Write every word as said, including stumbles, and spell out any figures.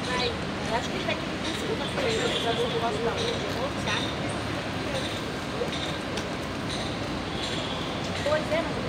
Vai. Eu acho que ele vai ter que conseguir uma coisa, apesar do negócio da outra, sabe? Pois é, mas